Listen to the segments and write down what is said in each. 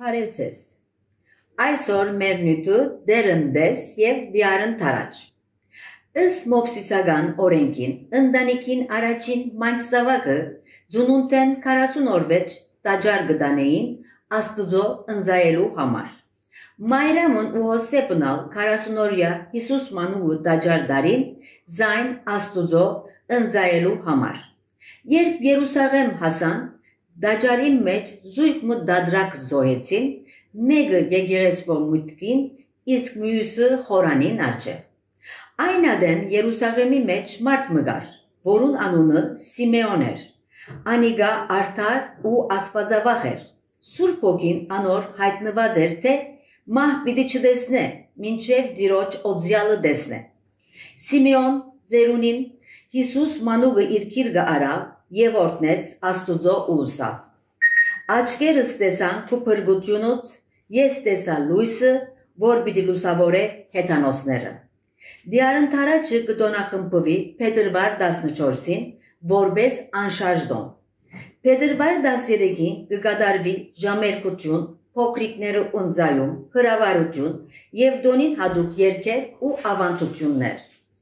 Փարեվցես։ Այսօր մեր նյութը դերնդես եւ դիարն տարաջ։ Ըստ Մովսիսական օրենքին ընտանիքին առաջին մայրցավակը ձունունտեն 40 օրվեջ տաճար գտանեին Աստուծո ընծայելու համար։ Մայրամն ու Հոսեփնալ 40-օրյա Հիսուս մանուկը տաճար դարին զայն Աստուծո ընծայելու համար։ Երբ Երուսաղեմ հասան, տաճարի մեջ զույգ մը դադրակ զոհեցին, մեկը եկեղեցվո մուտքին, իսկ մյուսը խորանին առջև։ Այն ադեն Երուսաղեմի մեջ մարդ մգար, որուն անունը Սիմեոն էր, անիգա արդար ու աստվածավախ էր։ Սուրբ Հոգին անոր հայտնված էր, թե մահ պիտի չտեսնե, մինչև Տիրոջ օծյալը տեսնե։ Սիմեոն ծերունին Հիսուս մանուկը իր քիրկը արավ եւ օրհնեց Աստուծո ու ուսավ. Աչքերս տեսան քու փրկությունուց, ես տեսա լույսը, որ պիտի լուսավորե հեթանոսները։ Դիարն թարաճը կտոնախմբվի փետրվար 14-ին, որպես անշարժ տոն։ Փետրվար 13-ին կկատարվի ժամերկություն, փոքրիկները ունձայում, հրավառություն եւ տոնին հատուկ երգեր ու ավանդություններ։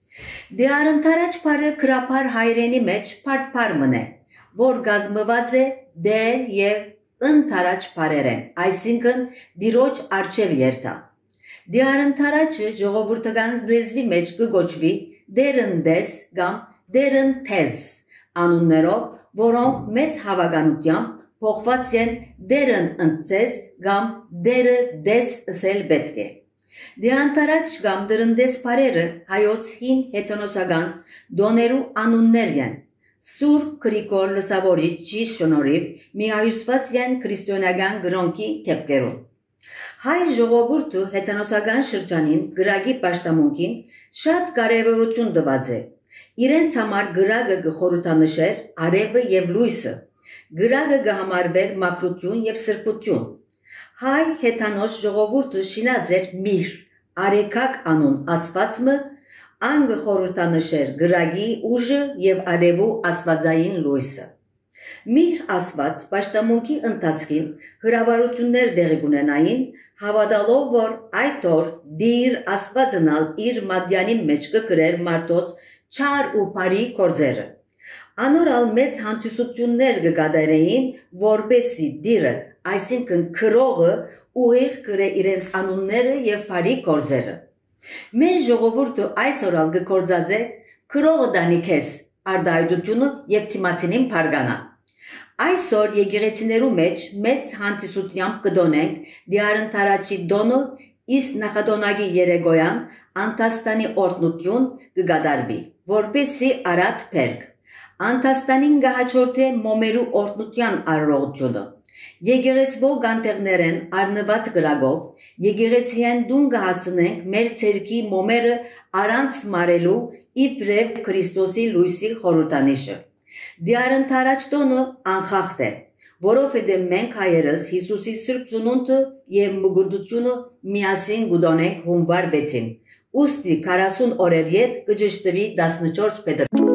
Դիարն թարաճ բարը գրաբար հայրենի մեջ փարփար մնե, որ գազմված է դեր եւ ընթարաճ բարերեն, այսինքն դիրոջ արչև երթա։ Դիարն թարաճը ժողովրդական լեզվի մեջ կգոչվի դերնդես կամ դերընթեզ անուններով, որոնք մեծ հավանականությամբ փոխված են դերն ընթեզ կամ դերը դես ասել պետք է։ Դիանտարաճ կամ դրնդես բարերը հայոց հին հեթանոսական դոներու անուններ են։ Սուրբ Գրիգոր Լսավորիչի շնորհիվ միահյուսված են քրիստոնեական գրոնքի թեփքերում։ Հայ ժողովուրդը հեթանոսական շրջանին գրագի պաշտամունքին շատ կարևորություն տված է։ Իրենց համար գրագը կխորհրդանշեր արևը եւ լույսը։ Գրագը կհամարվեր մաքրություն եւ սրբություն։ Հայ հեթանոս ժողովուրդը շինած էր միր, արեքակ անուն ասվածմը, անգը խորհրդանշեր գրագի ուժը եւ արևու աստվածային լույսը։ Միր ասված պաշտամունքի ընթացքին հրավառություններ տեղի կունենային, հավատալով, որ այդ օր դիր աստվածնալ իր մադյանի մեջ կգրեր մարդոց չար ու բարի գործերը։ Անորալ մեծ հանդիսություններ կկատարեին, որպեսզի դիրը, այսինքն քրողը ուղիղ գրե իրենց անունները եւ բարի գործերը։ Մեր ժողովուրդը այսօրալ կգործածե քրողը դանի քեզ արդայդությունը եւ թիմացինին փարգանա։ Այսօր եկեղեցիներու մեջ մեծ հանդիսությամբ կդոնենք Դիարն թարաճի դոնը, իսկ նախադոնագի երեգոյան Անտաստանի օրտնություն կգադարվի, որպեսզի արատ փերք։ Անտաստանին գահաճորթե մոմերու օրտնության արարողությունը։ Եկեղեցվո գանտեղներեն արնված գրագով, եկեղեցիեն դուն կհասնենք մեր ցերքի մոմերը առանց մարելու իբրև Քրիստոսի լույսի խորհրդանիշը։ Դիարն թարաճ տոնը անխախտ է, որովհետև մենք հայերս Հիսուսի սրբ ծնունդը եւ մգրդությունը միասին կդոնենք հունվար 6-ին։ Ուստի 40 օրեր յետ կջշտվի 14 փետրվար։